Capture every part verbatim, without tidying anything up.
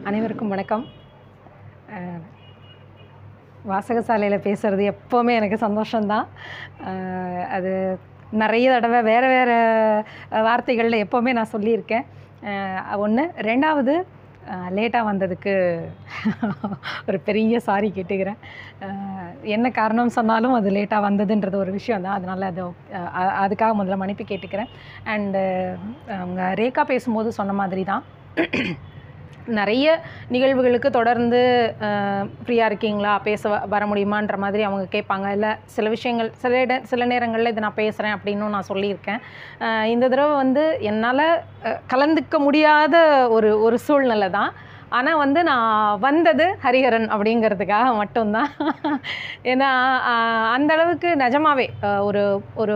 அனைவருக்கும் வணக்கம். வாசகசாலையில் பேசுகிறது எப்போவுமே எனக்கு சந்தோஷம்தான். அது நிறைய தடவை வேறு வேறு வார்த்தைகளில் எப்போவுமே நான் சொல்லியிருக்கேன். ஒன்று. ரெண்டாவது, லேட்டாக வந்ததுக்கு ஒரு பெரிய சாரி கேட்டுக்கிறேன். என்ன காரணம் சொன்னாலும் அது லேட்டாக வந்ததுன்றது ஒரு விஷயம் தான். அதனால் அது அதுக்காக முதல்ல மன்னிப்பு கேட்டுக்கிறேன். அண்டு அவங்க ரேகா பேசும்போது சொன்ன மாதிரி தான், நிறைய நிகழ்வுகளுக்கு தொடர்ந்து ஃப்ரீயாக இருக்கீங்களா, பேச வர முடியுமான்ற மாதிரி அவங்க கேட்பாங்க. இல்லை சில விஷயங்கள் சில இட சில நேரங்களில் இதை நான் பேசுகிறேன் அப்படின்னும் நான் சொல்லியிருக்கேன். இந்த தடவை வந்து என்னால் கலந்துக்க முடியாத ஒரு ஒரு சூழ்நிலை தான். ஆனால் வந்து நான் வந்தது ஹரிஹரன் அப்படிங்கிறதுக்காக மட்டும்தான். ஏன்னா அந்தளவுக்கு நிஜமாவே ஒரு ஒரு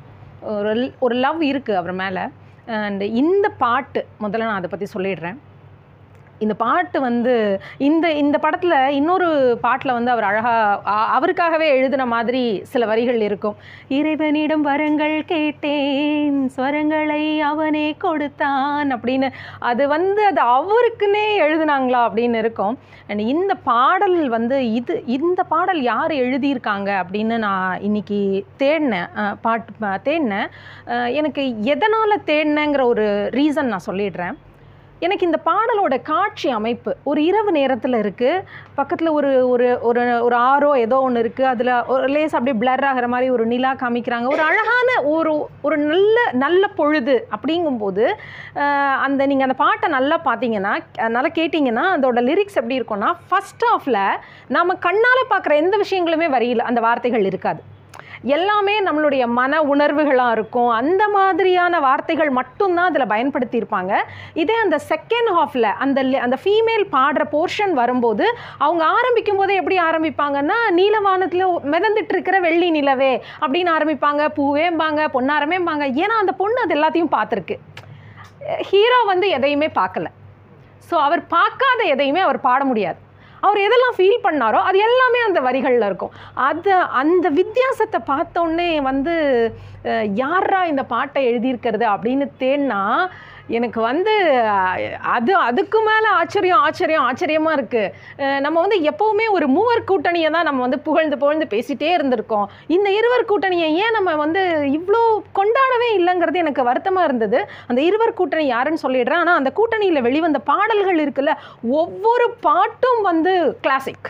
ஒரு லவ் இருக்குது அவர் மேலே. அண்டு இந்த பாட்டு முதல்ல நான் அதை பற்றி சொல்லிடுறேன். இந்த பாட்டு வந்து இந்த இந்த படத்தில் இன்னொரு பாட்டில் வந்து அவர் அழகாக அவருக்காகவே எழுதின மாதிரி சில வரிகள் இருக்கும். இறைவனிடம் வரங்கள் கேட்டேன், ஸ்வரங்களை அவனே கொடுத்தான் அப்படின்னு. அது வந்து அது அவருக்குன்னே எழுதுனாங்களா அப்படின்னு இருக்கும். அண்ட் இந்த பாடல் வந்து இது இந்த பாடல் யார் எழுதியிருக்காங்க அப்படின்னு நான் இன்றைக்கி தேடினேன், பாட்டு தேடினேன். எனக்கு எதனால் தேடினேங்கிற ஒரு ரீசன் நான் சொல்லிடுறேன். எனக்கு இந்த பாடலோட காட்சி அமைப்பு ஒரு இரவு நேரத்தில் இருக்குது. பக்கத்தில் ஒரு ஒரு ஒரு ஒரு ஆரோ ஏதோ ஒன்று இருக்குது. அதில் ஒரு லேஸ் அப்படியே பிளர் ஆகிற மாதிரி ஒரு நிலா காமிக்கிறாங்க. ஒரு அழகான ஒரு ஒரு நல்ல நல்ல பொழுது அப்படிங்கும்போது அந்த நீங்கள் அந்த பாட்டை நல்லா பார்த்தீங்கன்னா, நல்லா கேட்டிங்கன்னா, அதோட லிரிக்ஸ் எப்படி இருக்கும்னா, ஃபஸ்ட் ஆஃபில் நம்ம கண்ணால் பார்க்குற எந்த விஷயங்களுமே வரியில் அந்த வார்த்தைகள் இருக்காது. எல்லாமே நம்மளுடைய மன உணர்வுகளாக இருக்கும். அந்த மாதிரியான வார்த்தைகள் மட்டும்தான் அதில் பயன்படுத்தியிருப்பாங்க. இதே அந்த செகண்ட் ஹாஃபில் அந்த அந்த ஃபீமேல் பாடுற போர்ஷன் வரும்போது அவங்க ஆரம்பிக்கும் போதே எப்படி ஆரம்பிப்பாங்கன்னா, நீலவானத்தில் மிதந்துட்டு இருக்கிற வெள்ளி நிலவே அப்படின்னு ஆரம்பிப்பாங்க. பூவேம்பாங்க, பொன்னாரமேம்பாங்க. ஏன்னா அந்த பொண்ணு அது எல்லாத்தையும் பார்த்துருக்கு. ஹீரோ வந்து எதையுமே பார்க்கல. ஸோ அவர் பார்க்காத எதையுமே அவர் பாட முடியாது. அவர் எதெல்லாம் ஃபீல் பண்ணாரோ அது எல்லாமே அந்த வரிகளில் இருக்கும். அது அந்த வித்தியாசத்தை பார்த்தோன்னே வந்து யாரா இந்த பாட்டை எழுதியிருக்கிறது அப்படின்னு தேன்னா எனக்கு வந்து அது அதுக்கு மேலே ஆச்சரியம் ஆச்சரியம் ஆச்சரியமாக இருக்குது. நம்ம வந்து எப்போவுமே ஒரு மூவர் கூட்டணியை தான் நம்ம வந்து புகழ்ந்து புகழ்ந்து பேசிகிட்டே இருந்திருக்கோம். இந்த இருவர் கூட்டணியை ஏன் நம்ம வந்து இவ்வளோ கொண்டாடவே இல்லைங்கிறது எனக்கு வருத்தமாக இருந்தது. அந்த இருவர் கூட்டணி யாருன்னு சொல்லிடுறேன். ஆனால் அந்த கூட்டணியில் வெளிவந்த பாடல்கள் இருக்குல்ல, ஒவ்வொரு பாட்டும் வந்து கிளாசிக்.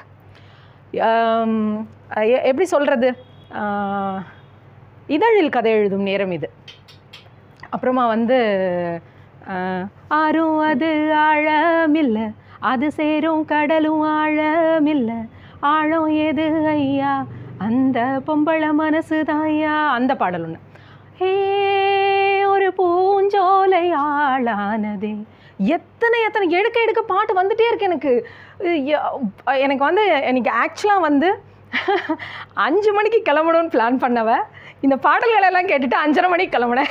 எப்படி சொல்கிறது, இதழில் கதை எழுதும் நேரம் இது. அப்புறமா வந்து ஆறும் அது ஆழமில்லை, அது சேரும் கடலும் ஆழமில்லை, ஆழம் எது ஐயா அந்த பொம்பளை மனசு தாயா, அந்த பாடல் ஒன்று. ஹே ஒரு பூஞ்சோலை ஆளானதே, எத்தனை எத்தனை எடுக்க எடுக்க பாட்டு வந்துட்டே இருக்கு. எனக்கு எனக்கு வந்து எனக்கு ஆக்சுவலாக வந்து அஞ்சு மணிக்கு கிளம்பணும்னு பிளான் பண்ணவ இந்த பாடல்களெல்லாம் கேட்டுட்டு அஞ்சரை மணிக்கு கிளம்புனேன்.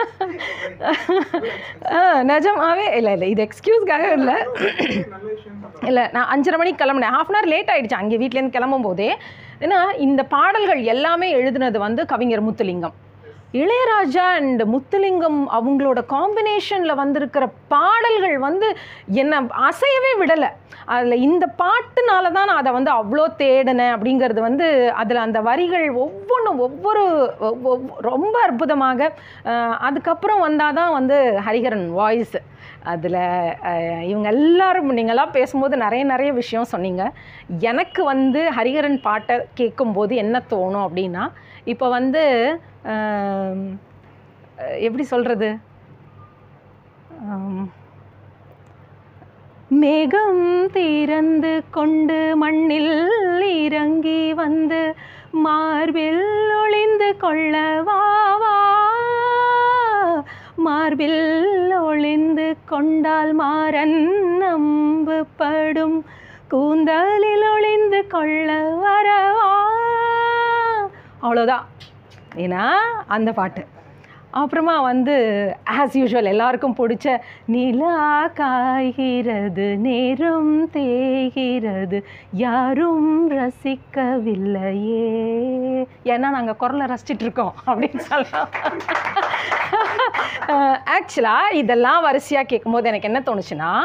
நிஜமாவே இல்லை இல்லை இது எக்ஸ்கியூஸ்க்காக இல்லை இல்லை நான் அஞ்சரை மணிக்கு கிளம்புனேன். ஹாஃப் அன் ஹவர் லேட் ஆகிடுச்சு அங்கே வீட்டிலேருந்து கிளம்பும் போதே. ஏன்னா இந்த பாடல்கள் எல்லாமே எழுதுனது வந்து கவிஞர் முத்துலிங்கம். இளையராஜா அண்ட் முத்துலிங்கம் அவங்களோட காம்பினேஷனில் வந்திருக்கிற பாடல்கள் வந்து என்னை அசையவே விடலை. அதில் இந்த பாட்டுனால தான் நான் அதை வந்து அவ்வளோ தேடினேன் அப்படிங்கிறது வந்து அதில் அந்த வரிகள் ஒவ்வொன்றும் ஒவ்வொரு ரொம்ப அற்புதமாக. அதுக்கப்புறம் வந்தால் தான் வந்து ஹரிஹரன் வாய்ஸ். அதில் இவங்க எல்லாரும் நீங்களாம் பேசும்போது நிறைய நிறைய விஷயம் சொன்னீங்க. எனக்கு வந்து ஹரிஹரன் பாட்டை கேட்கும்போது என்ன தோணும் அப்படின்னா, இப்போ வந்து எப்படி சொல்கிறது, மேகம் திறந்து கொண்டு மண்ணில் இறங்கி வந்து மார்பில் ஒளிந்து கொள்ளவா, மார்பில் ஒளிந்து கொண்டால் மாறன் நம்பு படும், கூந்தலில் ஒளிந்து கொள்ள வரவா. அவ்வளோதான். ஏன்னா அந்த பாட்டு. அப்புறமா வந்து ஆஸ் யூஷுவல் எல்லாருக்கும் பிடிச்ச நிலா காய்கிறது நேரம் தேய்கிறது யாரும் ரசிக்கவில்லையே, ஏன்னா நாங்கள் குரலை ரசிச்சிட்டு இருக்கோம் அப்படின்னு சொல்லலாம். ஆக்சுவலாக இதெல்லாம் வரிசையாக கேட்கும்போது எனக்கு என்ன தோணுச்சுன்னா,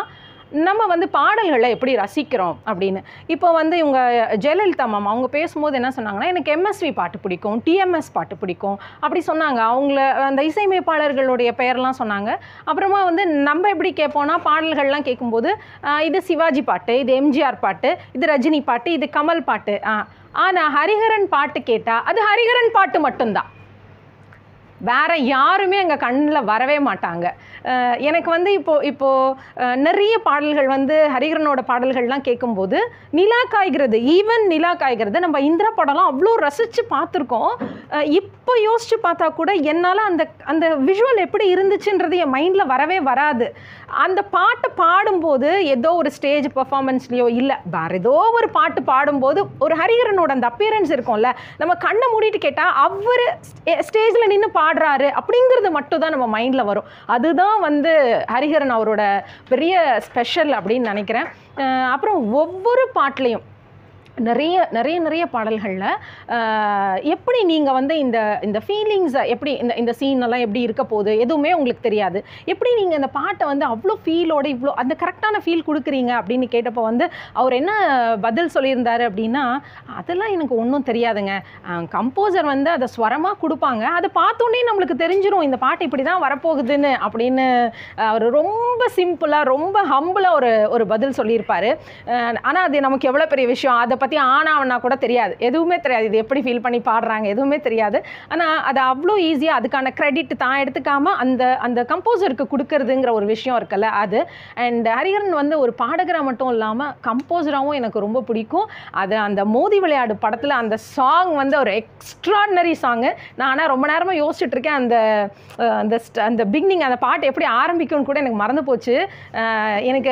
நம்ம வந்து பாடல்களை எப்படி ரசிக்கிறோம் அப்படின்னு. இப்போ வந்து இவங்க ஜெயலலிதா மேம் அவங்க பேசும்போது என்ன சொன்னாங்கன்னா, எனக்கு எம்எஸ்வி பாட்டு பிடிக்கும், டிஎம்எஸ் பாட்டு பிடிக்கும் அப்படி சொன்னாங்க. அவங்கள அந்த இசையமைப்பாளர்களுடைய பெயர்லாம் சொன்னாங்க. அப்புறமா வந்து நம்ம எப்படி கேட்போம்னா, பாடல்கள்லாம் கேட்கும்போது இது சிவாஜி பாட்டு, இது எம்ஜிஆர் பாட்டு, இது ரஜினி பாட்டு, இது கமல் பாட்டு. ஆனால் ஹரிஹரன் பாட்டு கேட்டால் அது ஹரிஹரன் பாட்டு மட்டும்தான், வேறு யாருமே எங்கள் கண்ணில் வரவே மாட்டாங்க. எனக்கு வந்து இப்போது இப்போது நிறைய பாடல்கள் வந்து ஹரிஹரனோட பாடல்கள்லாம் கேட்கும்போது நிலா காய்கிறது, ஈவன் நிலா காய்கிறது நம்ம இந்திரா படம்லாம் அவ்வளோ ரசித்து பார்த்துருக்கோம். இப்போ யோசித்து பார்த்தா கூட என்னால் அந்த அந்த விஷுவல் எப்படி இருந்துச்சுன்றது என் மைண்டில் வரவே வராது. அந்த பாட்டை பாடும்போது ஏதோ ஒரு ஸ்டேஜ் பெர்ஃபார்மன்ஸ்லையோ இல்லை வேறு ஏதோ ஒரு பாட்டு பாடும்போது ஒரு ஹரிஹரனோட அந்த அப்பியரன்ஸ் இருக்கும்ல, நம்ம கண்ணை மூடிட்டு கேட்டால் அவர் ஸ்டேஜில் நின்று பாடுறாரு அப்படிங்கிறது மட்டும் தான் நம்ம மைண்டில் வரும். அதுதான் வந்து ஹரிஹரன் அவரோட பெரிய ஸ்பெஷல் அப்படின்னு நினைக்கிறேன். அப்புறம் ஒவ்வொரு பாட்டுலேயும் நிறைய நிறைய நிறைய பாடல்களில் எப்படி நீங்கள் வந்து இந்த இந்த ஃபீலிங்ஸை எப்படி இந்த இந்த சீனெல்லாம் எப்படி இருக்க போகுது எதுவுமே உங்களுக்கு தெரியாது, எப்படி நீங்கள் இந்த பாட்டை வந்து அவ்வளோ ஃபீலோடு இவ்வளோ அந்த கரெக்டான ஃபீல் கொடுக்குறீங்க அப்படின்னு கேட்டப்போ வந்து அவர் என்ன பதில் சொல்லியிருந்தார் அப்படின்னா, அதெல்லாம் எனக்கு ஒன்றும் தெரியாதுங்க, கம்போசர் வந்து அதை ஸ்வரமாக கொடுப்பாங்க, அதை பார்த்தோன்னே நம்மளுக்கு தெரிஞ்சிடும் இந்த பாட்டு இப்படி தான் வரப்போகுதுன்னு அப்படின்னு அவர் ரொம்ப சிம்பிளாக ரொம்ப ஹம்பிளாக ஒரு ஒரு பதில் சொல்லியிருப்பார். ஆனால் அது நமக்கு எவ்வளோ பெரிய விஷயம், அதை பற்றி ஆனாவனா கூட தெரியாது, எதுவுமே தெரியாது, இது எப்படி ஃபீல் பண்ணி பாடுறாங்க எதுவுமே தெரியாது. ஆனால் அது அவ்வளோ ஈஸியாக அதுக்கான கிரெடிட் தான் எடுத்துக்காமல் அந்த அந்த கம்போசருக்கு கொடுக்கறதுங்கிற ஒரு விஷயம் இருக்குல்ல அது. அண்ட் ஹரிஹரன் வந்து ஒரு பாடகராக மட்டும் இல்லாமல் கம்போசராகவும் எனக்கு ரொம்ப பிடிக்கும். அது அந்த மோதி விளையாடு படத்தில் அந்த சாங் வந்து ஒரு எக்ஸ்ட்ராடினரி சாங்கு. நான் ஆனால் ரொம்ப நேரமாக யோசிச்சுட்டு இருக்கேன் அந்த அந்த அந்த பிகினிங் அந்த பாட்டு எப்படி ஆரம்பிக்கும்னு கூட எனக்கு மறந்து போச்சு. எனக்கு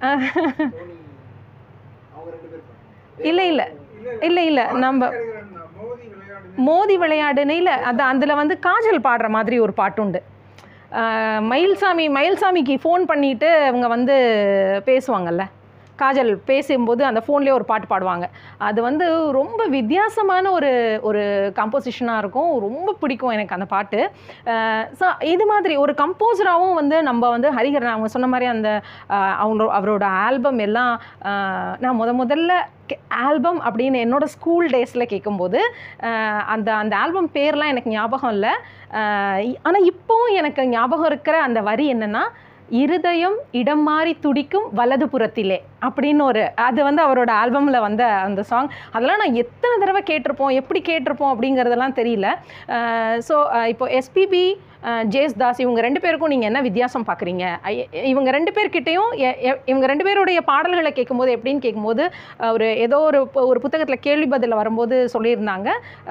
இல்லை இல்லை இல்லை இல்லை நம்ம மோதி விளையாடுன்னு இல்லை, அது அதில் வந்து காஜல் பாடுற மாதிரி ஒரு பாட்டு உண்டு. மயில்சாமி மயில்சாமிக்கு ஃபோன் பண்ணிவிட்டு அவங்க வந்து பேசுவாங்கல்ல, காஜல் பேசும்போது அந்த ஃபோன்லேயே ஒரு பாட்டு பாடுவாங்க. அது வந்து ரொம்ப வித்தியாசமான ஒரு ஒரு கம்போசிஷனாக இருக்கும், ரொம்ப பிடிக்கும் எனக்கு அந்த பாட்டு. ஸோ இது மாதிரி ஒரு கம்போசராகவும் வந்து நம்ம வந்து ஹரிஹரன் அவங்க சொன்ன மாதிரி அந்த அவங்க அவரோட ஆல்பம் எல்லாம் நான் முத முதல்ல ஆல்பம் அப்படின்னு என்னோடய ஸ்கூல் டேஸில் கேட்கும்போது அந்த அந்த ஆல்பம் பேர்லாம் எனக்கு ஞாபகம் இல்லை. ஆனால் இப்போவும் எனக்கு ஞாபகம் இருக்கிற அந்த வரி என்னென்னா, இருதயம் இடம் மாறி துடிக்கும் வலது புறத்திலே அப்படின்னு ஒரு அது வந்து அவரோட ஆல்பமில் வந்த அந்த சாங். அதெல்லாம் நான் எத்தனை தடவை கேட்டிருப்போம், எப்படி கேட்டிருப்போம் அப்படிங்கிறதெல்லாம் தெரியல. ஸோ இப்போ எஸ்பிபி ஜேஸ்தாஸ் இவங்க ரெண்டு பேருக்கும் நீங்கள் என்ன வித்தியாசம் பார்க்குறீங்க? இவங்க ரெண்டு பேர்கிட்டையும் இவங்க ரெண்டு பேருடைய பாடல்களை கேட்கும்போது எப்படின்னு கேட்கும்போது ஒரு ஏதோ ஒரு ஒரு புத்தகத்தில் கேள்வி பதில் வரும்போது சொல்லியிருந்தாங்க,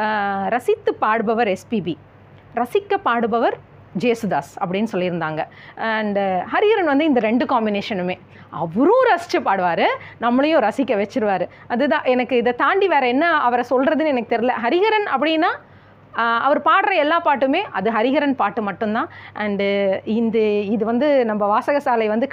ரசித்து பாடுபவர் எஸ்பிபி, ரசிக்க பாடுபவர் ஜேசுதாஸ் அப்படின்னு சொல்லியிருந்தாங்க. அண்டு ஹரிஹரன் வந்து இந்த ரெண்டு காம்பினேஷனுமே அவரும் ரசித்து பாடுவார், நம்மளையும் ரசிக்க வச்சுருவார். அதுதான் எனக்கு இதை தாண்டி வேறு என்ன அவரை சொல்கிறதுன்னு எனக்கு தெரில. ஹரிஹரன் அப்படின்னா அவர் பாடுற எல்லா பாட்டுமே அது ஹரிஹரன் பாட்டு மட்டும்தான். அண்டு இந்த இது வந்து நம்ம வாசகசாலை வந்து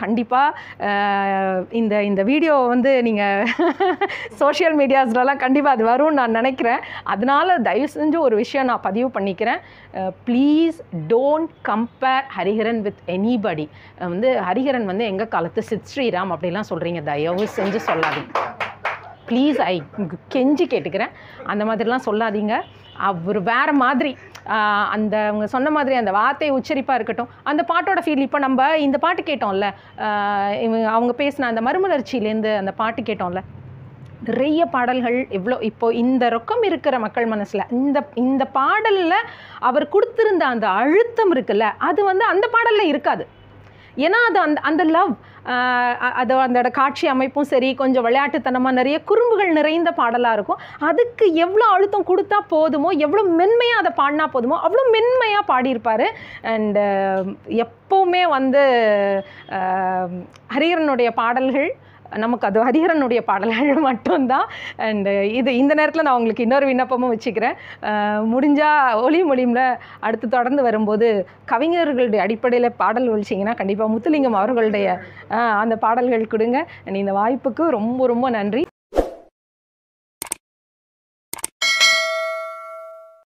கண்டிப்பாக இந்த இந்த வீடியோ வந்து நீங்கள் சோஷியல் மீடியாஸ்லலாம் கண்டிப்பாக அது வரும்னு நான் நினைக்கிறேன். அதனால் தயவு செஞ்சு ஒரு விஷயம் நான் பதிவு பண்ணிக்கிறேன், please don't compare Hariharan with anybody. வந்து ஹரிஹரன் வந்து எங்கள் காலத்து சித் ஸ்ரீராம் அப்படிலாம் சொல்கிறீங்க, தயவு செஞ்சு சொல்லாதீங்க ப்ளீஸ், ஐ கெஞ்சி கேட்டுக்கிறேன், அந்த மாதிரிலாம் சொல்லாதீங்க. அவர் வேறு மாதிரி அந்த அவங்க சொன்ன மாதிரி அந்த வார்த்தை உச்சரிப்பாக இருக்கட்டும், அந்த பாட்டோட ஃபீல். இப்போ நம்ம இந்த பாட்டு கேட்டோம்ல, இவங்க அவங்க பேசின அந்த மறுமலர்ச்சியிலேருந்து அந்த பாட்டு கேட்டோம்ல, நிறைய பாடல்கள் எவ்வளோ இப்போது இந்த ரொக்கம் இருக்கிற மக்கள் மனசில் இந்த இந்த பாடலில் அவர் கொடுத்துருந்த அந்த அழுத்தம் இருக்குல்ல, அது வந்து அந்த பாடலில் இருக்காது. ஏன்னா அது அந்த அந்த லவ் அது அந்த காட்சி அமைப்பும் சரி, கொஞ்சம் விளையாட்டுத்தனமாக நிறைய குறும்புகள் நிறைந்த பாடலாக இருக்கும். அதுக்கு எவ்வளோ அழுத்தம் கொடுத்தா போதுமோ, எவ்வளோ மென்மையாக அதை பாடினா போதுமோ அவ்வளோ மென்மையாக பாடியிருப்பார். அண்டு எப்போவுமே வந்து ஹரிஹரனுடைய பாடல்கள் நமக்கு அது ஹரிஹரனுடைய பாடல்கள் மட்டும்தான். அண்டு இது இந்த நேரத்தில் நான் உங்களுக்கு இன்னொரு விண்ணப்பமும் வச்சுக்கிறேன், முடிஞ்சால் ஒளி மொழியில் அடுத்து தொடர்ந்து வரும்போது கவிஞர்களுடைய அடிப்படையில் பாடல் ஒழிச்சிங்கன்னா கண்டிப்பாக முத்துலிங்கம் அவர்களுடைய அந்த பாடல்கள் கொடுங்க. இந்த வாய்ப்புக்கு ரொம்ப ரொம்ப நன்றி.